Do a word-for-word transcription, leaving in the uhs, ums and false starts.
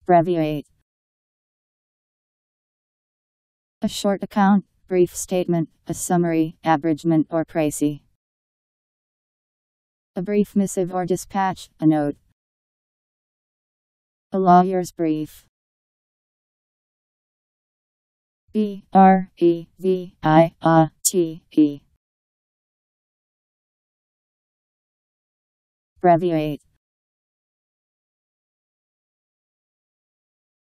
Breviate. A short account, brief statement, a summary, abridgement or precis. A brief missive or dispatch, a note. A lawyer's brief. B R E V I A T E. Breviate.